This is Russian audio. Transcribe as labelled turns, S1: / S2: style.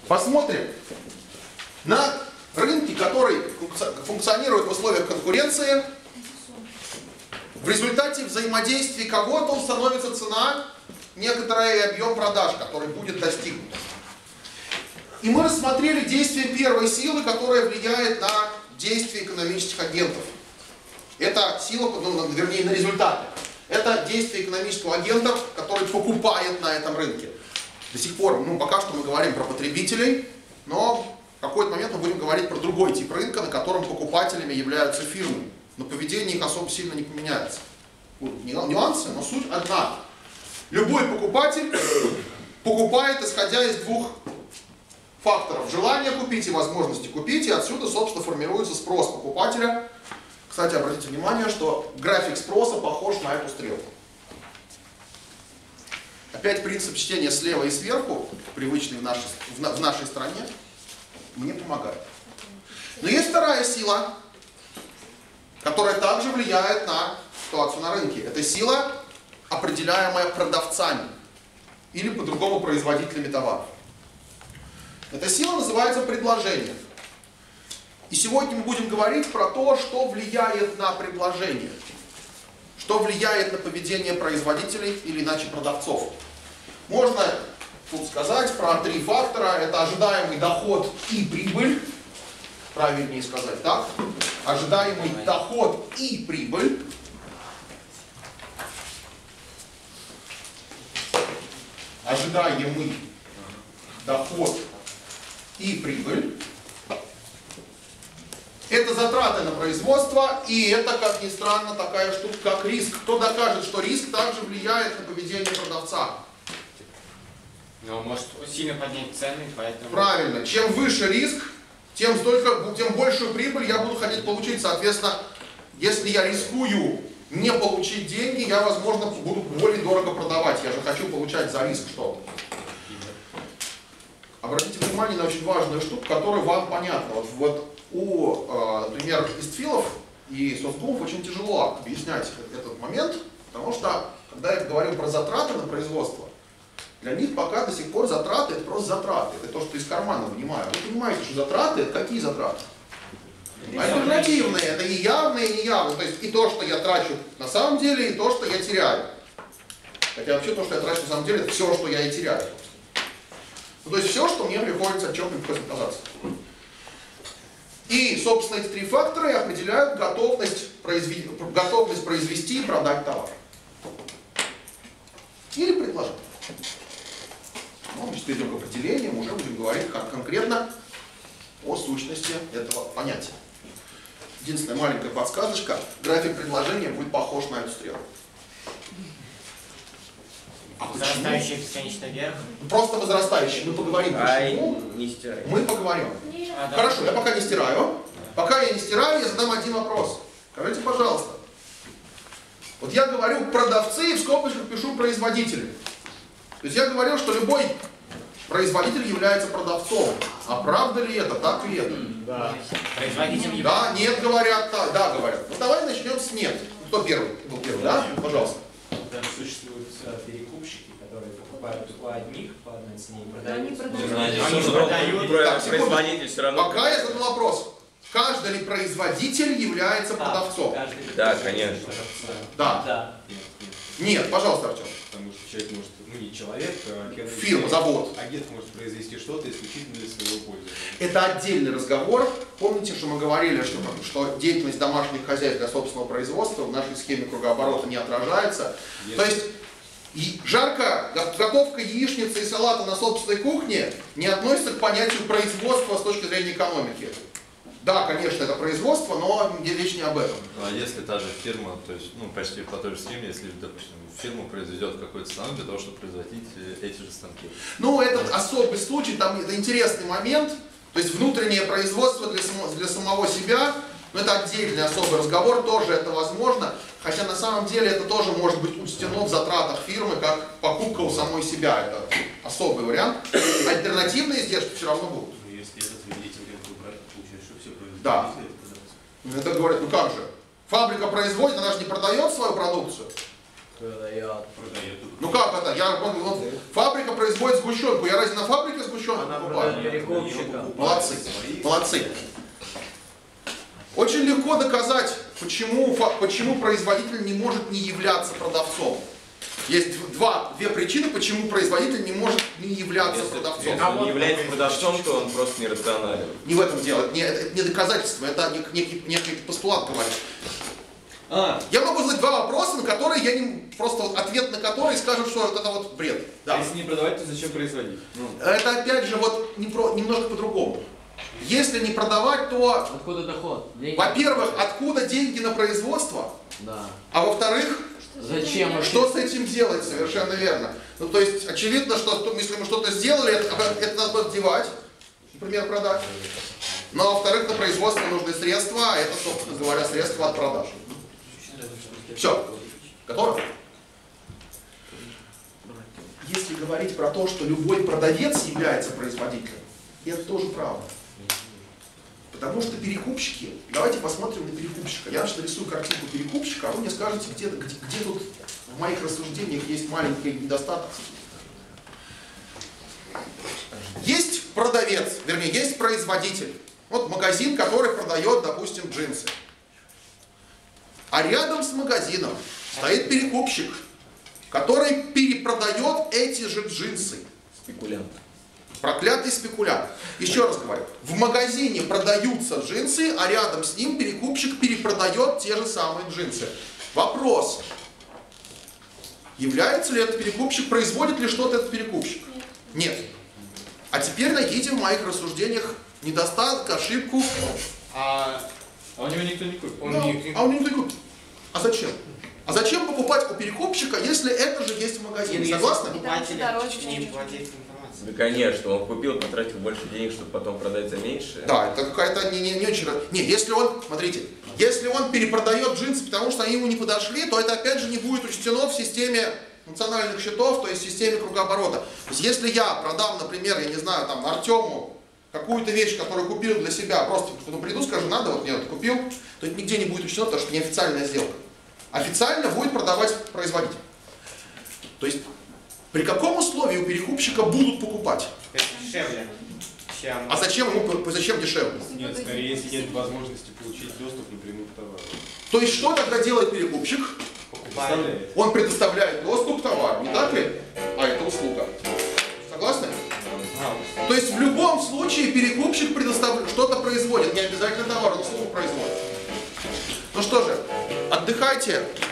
S1: Посмотрим на рынке, который функционирует в условиях конкуренции. В результате взаимодействия кого-то становится цена, некоторый объем продаж, который будет достигнут. И мы рассмотрели действие первой силы, которая влияет на действие экономических агентов. Это сила, вернее, на результаты. Это действие экономического агента, который покупает на этом рынке. До сих пор, пока что мы говорим про потребителей, но в какой-то момент мы будем говорить про другой тип рынка, на котором покупателями являются фирмы. Но поведение их особо сильно не поменяется. Будут нюансы, но суть одна. Любой покупатель покупает, исходя из двух факторов. Желание купить и возможности купить, и отсюда, собственно, формируется спрос покупателя. Кстати, обратите внимание, что график спроса похож на эту стрелку. Опять принцип чтения слева и сверху, привычный в нашей стране, мне помогает. Но есть вторая сила, которая также влияет на ситуацию на рынке. Это сила, определяемая продавцами или по-другому производителями товаров. Эта сила называется предложение. И сегодня мы будем говорить про то, что влияет на предложение, что влияет на поведение производителей или иначе продавцов. Можно тут сказать про три фактора. Это ожидаемый доход и прибыль. Правильнее сказать так. Ожидаемый доход и прибыль. Ожидаемый доход и прибыль. Это затраты на производство, и это, как ни странно, такая штука, как риск. Кто докажет, что риск также влияет на поведение продавца?
S2: Ну, может сильно поднять цены, поэтому...
S1: Правильно. Чем выше риск, тем большую прибыль я буду хотеть получить. Соответственно, если я рискую не получить деньги, я, возможно, буду более дорого продавать. Я же хочу получать за риск что-то. Обратите внимание на очень важную штуку, которая вам понятна. Вот у, например, истфилов и соцгумов очень тяжело объяснять этот момент, потому что, когда я говорю про затраты на производство, для них пока до сих пор затраты — это просто затраты. Это то, что из кармана вынимаю. Вы понимаете, что затраты — это какие затраты? Альтернативные, это и явные, и неявные. То есть и то, что я трачу на самом деле, и то, что я теряю. Хотя вообще то, что я трачу на самом деле, это все, что я и теряю. То есть все, что мне приходится, от чего мне приходится отказаться. И, собственно, эти три фактора определяют готовность произвести и продать товар. Или предложить. Мы перейдем к определениям, уже будем говорить конкретно о сущности этого понятия. Единственная маленькая подсказочка. График предложения будет похож на эту стрелку.
S2: Возрастающий бесконечно вверх.
S1: Просто возрастающий. Мы поговорим почему.
S2: Не стирай.
S1: Мы поговорим. Хорошо, я пока не стираю. Пока я не стираю, я задам один вопрос. Скажите, пожалуйста. Вот я говорю продавцы, и в скобочках пишу производители. То есть я говорил, что любой производитель является продавцом. А правда ли это? Так ли это?
S2: Да. Производитель.
S1: Да, нет, говорят, да, говорят. Ну давай начнем с нет. Кто первый? Был первый, да? Пожалуйста.
S3: Там существуют перекупщики, которые покупают у одних по одной цене и продают.
S2: Производитель все равно.
S1: Пока я задал вопрос. Каждый ли производитель является продавцом?
S4: Да, конечно.
S1: Да. Нет, пожалуйста, Артем.
S5: Потому что человек может, не человек, а
S1: Фирма, завод.
S5: агент может произвести что-то исключительно для своего пользования.
S1: Это отдельный разговор. Помните, что мы говорили, что деятельность домашних хозяйств для собственного производства в нашей схеме кругооборота не отражается. То есть готовка яичницы и салата на собственной кухне не относится к понятию производства с точки зрения экономики. Да, конечно, это производство, но речь не об этом.
S4: А если та же фирма, то есть, почти по той же схеме, если, допустим, фирма произведет какой-то станок для того, чтобы производить эти же станки.
S1: Это особый случай, там это интересный момент, то есть внутреннее производство для самого себя, это отдельный особый разговор, тоже это возможно, хотя на самом деле это тоже может быть учтено в затратах фирмы, как покупка у самой себя, это особый вариант. Альтернативные издержки все равно будут.
S5: Если этот вредитель выбрать, получается, что все производители.
S1: Да. Это говорят, как же? Фабрика производит, она же не продает свою продукцию.
S5: Продает.
S1: Ну как это? Фабрика производит сгущенку. Я разве на фабрике сгущенку
S3: Она
S1: покупаю?
S3: продает перекупщикам.
S1: Молодцы. Молодцы. Очень легко доказать, почему производитель не может не являться продавцом. Есть две причины, почему производитель не может не являться продавцом.
S6: Если он не является продавцом, то он просто нерационален.
S1: Не в этом дело. Это не доказательство, это некий постулат говорит. Я могу задать два вопроса, на которые я не, просто ответ на которые скажет, что это вот бред. Да.
S6: Если не продавать, то зачем производить?
S1: Это опять же вот немножко по-другому. Если не продавать, то,
S7: Откуда доход? Деньги?
S1: во-первых, откуда деньги на производство,
S7: Да.
S1: а во-вторых,
S7: Зачем?
S1: что с этим делать, совершенно верно. Ну, то есть, очевидно, что если мы что-то сделали, это надо девать, например, продать. Но, во-вторых, на производство нужны средства, а это, собственно говоря, средства от продаж. Все. Готово? Если говорить про то, что любой продавец является производителем, это тоже правда. Потому что перекупщики, давайте посмотрим на перекупщика. Я нарисую картинку перекупщика, а вы мне скажете, где тут в моих рассуждениях есть маленький недостаток. Есть продавец, вернее, есть производитель. Вот магазин, который продает, допустим, джинсы. А рядом с магазином стоит перекупщик, который перепродает эти же джинсы.
S6: Спекулянт.
S1: Проклятый спекулянт. Еще раз говорю, в магазине продаются джинсы, а рядом с ним перекупщик перепродает те же самые джинсы. Вопрос. Является ли этот перекупщик, производит ли что-то этот перекупщик? Нет. А теперь найдите в моих рассуждениях недостаток, ошибку.
S2: А у него никто не купит.
S1: Да, а у него никто не купит. А зачем? А зачем покупать у перекупщика, если это же есть в магазине? Согласны?
S2: Покупатели
S8: дороже,
S2: не
S8: чем
S2: владеет информацией.
S6: Да, конечно, он купил, потратил больше денег, чтобы потом продать за меньше.
S1: Да, это какая-то не очень... Не, если он, смотрите, если он перепродает джинсы, потому что они ему не подошли, то это опять же не будет учтено в системе национальных счетов, то есть в системе кругооборота. То есть если я продам, например, я не знаю, там, Артему какую-то вещь, которую купил для себя, просто потом приду, скажу, надо, вот мне вот купил, то это нигде не будет учтено, потому что это неофициальная сделка. Официально будет продавать производитель. То есть при каком условии у перекупщика будут покупать?
S2: Это дешевле, чем...
S1: А зачем ему, зачем дешевле?
S5: Нет, скорее, если нет возможности получить доступ напрямую к товару.
S1: То есть что тогда делает перекупщик?
S5: Представляет.
S1: Он предоставляет доступ к товару, не так ли? А это услуга. Согласны? То есть в любом случае перекупщик предоставляет, что-то производит, не обязательно товар, он услугу производит. Ну что же, отдыхайте.